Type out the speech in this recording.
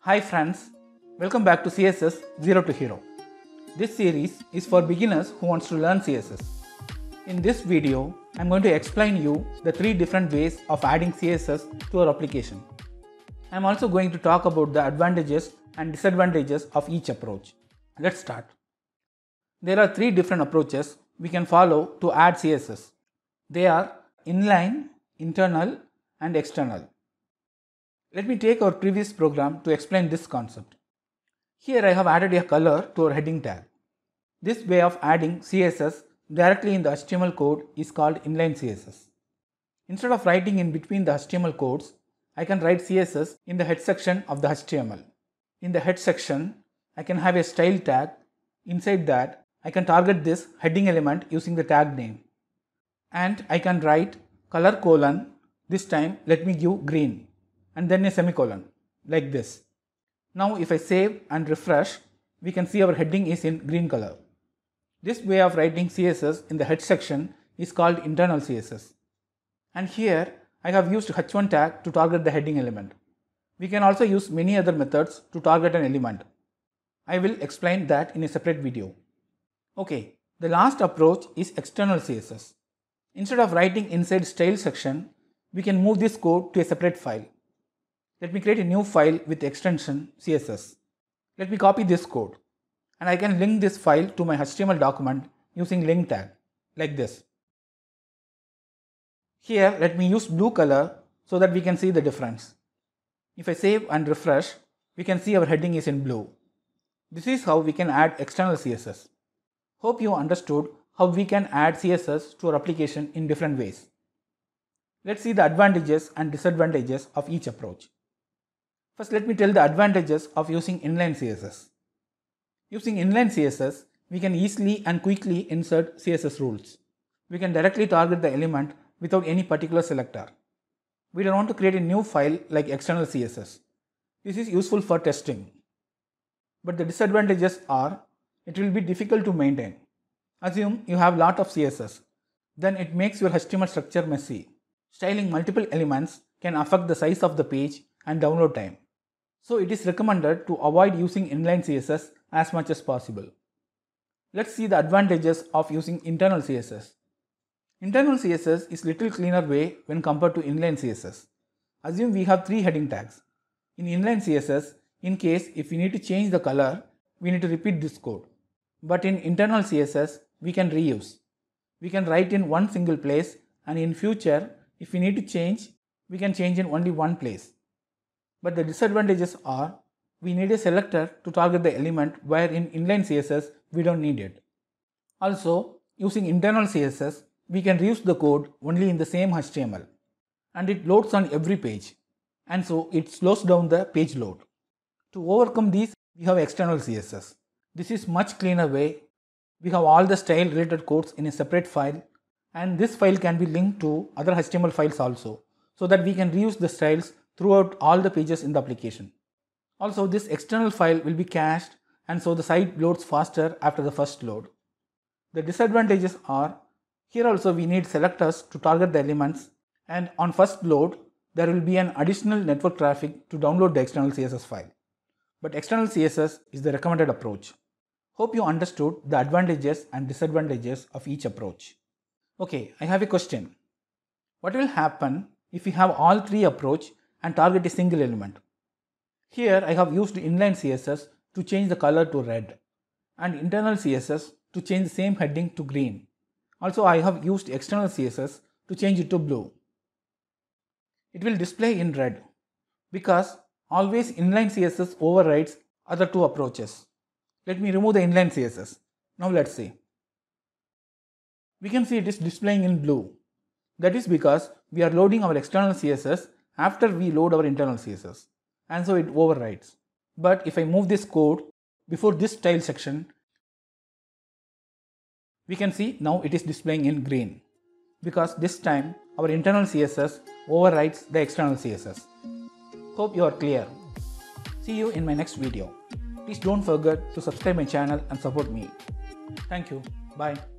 Hi friends, welcome back to CSS Zero to Hero. This series is for beginners who wants to learn CSS. In this video, I am going to explain you the 3 different ways of adding CSS to our application. I am also going to talk about the advantages and disadvantages of each approach. Let's start. There are 3 different approaches we can follow to add CSS. They are inline, internal, and external. Let me take our previous program to explain this concept. Here I have added a color to our heading tag. This way of adding CSS directly in the HTML code is called inline CSS. Instead of writing in between the HTML codes, I can write CSS in the head section of the HTML. In the head section, I can have a style tag. Inside that, I can target this heading element using the tag name. And I can write color colon, this time let me give green, and then a semicolon, like this. Now if I save and refresh, we can see our heading is in green color. This way of writing CSS in the head section is called internal CSS. And here I have used h1 tag to target the heading element. We can also use many other methods to target an element. I will explain that in a separate video. Okay, the last approach is external CSS. Instead of writing inside style section, we can move this code to a separate file. Let me create a new file with extension CSS. Let me copy this code and I can link this file to my HTML document using link tag like this. Here let me use blue color so that we can see the difference. If I save and refresh, we can see our heading is in blue. This is how we can add external CSS. Hope you understood how we can add CSS to our application in different ways. Let's see the advantages and disadvantages of each approach. First, let me tell the advantages of using inline CSS. Using inline CSS, we can easily and quickly insert CSS rules. We can directly target the element without any particular selector. We don't want to create a new file like external CSS. This is useful for testing. But the disadvantages are, it will be difficult to maintain. Assume you have a lot of CSS. Then it makes your HTML structure messy. Styling multiple elements can affect the size of the page and download time. So it is recommended to avoid using inline CSS as much as possible. Let's see the advantages of using internal CSS. Internal CSS is little cleaner way when compared to inline CSS. Assume we have 3 heading tags. In inline CSS, in case if we need to change the color, we need to repeat this code. But in internal CSS, we can reuse. We can write in one single place, and in future, if we need to change, we can change in only one place. But the disadvantages are, we need a selector to target the element, where in inline CSS, we don't need it. Also, using internal CSS, we can reuse the code only in the same HTML. And it loads on every page. And so it slows down the page load. To overcome these, we have external CSS. This is much cleaner way. We have all the style related codes in a separate file. And this file can be linked to other HTML files also, so that we can reuse the styles throughout all the pages in the application. Also, this external file will be cached, and so the site loads faster after the first load. The disadvantages are, here also we need selectors to target the elements, and on first load, there will be an additional network traffic to download the external CSS file. But external CSS is the recommended approach. Hope you understood the advantages and disadvantages of each approach. Okay, I have a question. What will happen if we have all 3 approach and target a single element? Here I have used inline CSS to change the color to red and internal CSS to change the same heading to green. Also I have used external CSS to change it to blue. It will display in red because always inline CSS overrides other 2 approaches. Let me remove the inline CSS. Now let's see. We can see it is displaying in blue. That is because we are loading our external CSS after we load our internal CSS, and so it overrides. But if I move this code before this style section, we can see now it is displaying in green, because this time our internal CSS overrides the external CSS. Hope you are clear. See you in my next video. Please don't forget to subscribe my channel and support me. Thank you. Bye.